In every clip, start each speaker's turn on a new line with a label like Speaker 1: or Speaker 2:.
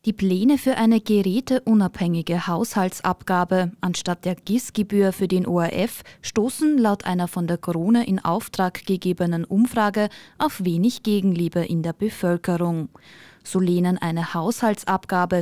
Speaker 1: Die Pläne für eine geräteunabhängige Haushaltsabgabe anstatt der GIS-Gebühr für den ORF stoßen laut einer von der Krone in Auftrag gegebenen Umfrage auf wenig Gegenliebe in der Bevölkerung. So lehnen eine Haushaltsabgabe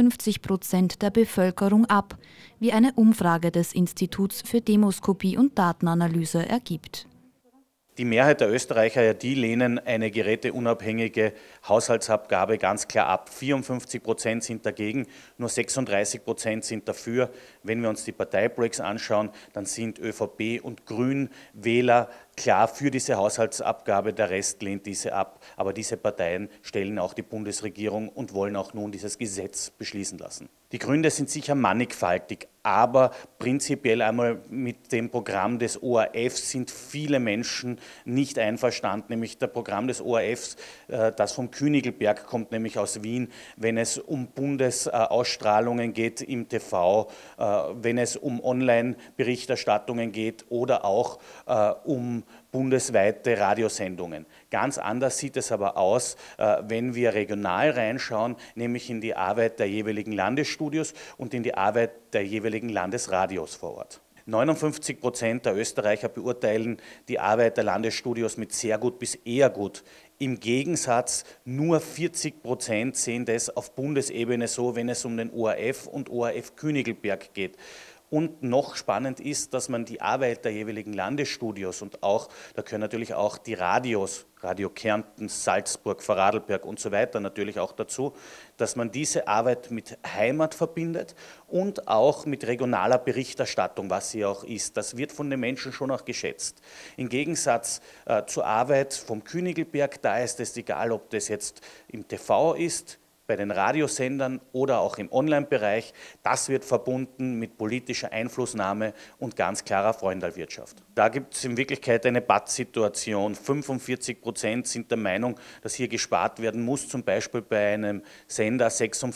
Speaker 1: 54% der Bevölkerung ab, wie eine Umfrage des Instituts für Demoskopie und Datenanalyse ergibt.
Speaker 2: Die Mehrheit der Österreicher, die lehnen eine geräteunabhängige Haushaltsabgabe ganz klar ab. 54% sind dagegen, nur 36% sind dafür. Wenn wir uns die Parteibreaks anschauen, dann sind ÖVP und Grünwähler klar für diese Haushaltsabgabe, der Rest lehnt diese ab. Aber diese Parteien stellen auch die Bundesregierung und wollen auch nun dieses Gesetz beschließen lassen. Die Gründe sind sicher mannigfaltig, aber prinzipiell einmal mit dem Programm des ORF sind viele Menschen nicht einverstanden, nämlich das Programm des ORFs, das vom Königelberg kommt, nämlich aus Wien, wenn es um Bundesausstrahlungen geht im TV, wenn es um Online-Berichterstattungen geht oder auch um bundesweite Radiosendungen. Ganz anders sieht es aber aus, wenn wir regional reinschauen, nämlich in die Arbeit der jeweiligen Landesstudios und in die Arbeit der jeweiligen Landesradios vor Ort. 59% der Österreicher beurteilen die Arbeit der Landesstudios mit sehr gut bis eher gut. Im Gegensatz nur 40% sehen das auf Bundesebene so, wenn es um den ORF und ORF Königelberg geht. Und noch spannend ist, dass man die Arbeit der jeweiligen Landesstudios und auch, da können natürlich auch die Radios, Radio Kärnten, Salzburg, Vorarlberg und so weiter natürlich auch dazu, dass man diese Arbeit mit Heimat verbindet und auch mit regionaler Berichterstattung, was sie auch ist. Das wird von den Menschen schon auch geschätzt. Im Gegensatz zur Arbeit vom Königelberg, da ist es egal, ob das jetzt im TV ist, bei den Radiosendern oder auch im Online-Bereich, das wird verbunden mit politischer Einflussnahme und ganz klarer Freundalwirtschaft. Da gibt es in Wirklichkeit eine Pattsituation. 45% sind der Meinung, dass hier gespart werden muss, zum Beispiel bei einem Sender.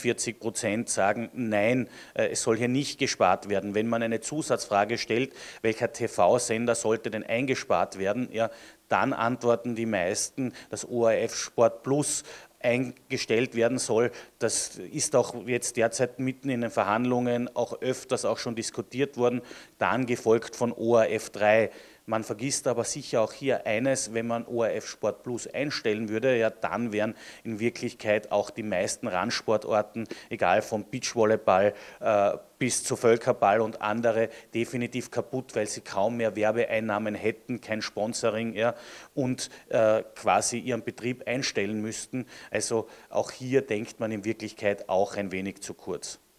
Speaker 2: 46% sagen, nein, es soll hier nicht gespart werden. Wenn man eine Zusatzfrage stellt, welcher TV-Sender sollte denn eingespart werden, ja, dann antworten die meisten, dass ORF Sport Plus eingestellt werden soll. Das ist auch jetzt derzeit mitten in den Verhandlungen auch öfters auch schon diskutiert worden, dann gefolgt von ORF 3. Man vergisst aber sicher auch hier eines, wenn man ORF Sport Plus einstellen würde, ja, dann wären in Wirklichkeit auch die meisten Randsportarten, egal vom Beachvolleyball bis zu Völkerball und andere, definitiv kaputt, weil sie kaum mehr Werbeeinnahmen hätten, kein Sponsoring, ja, und quasi ihren Betrieb einstellen müssten. Also auch hier denkt man in Wirklichkeit auch ein wenig zu kurz.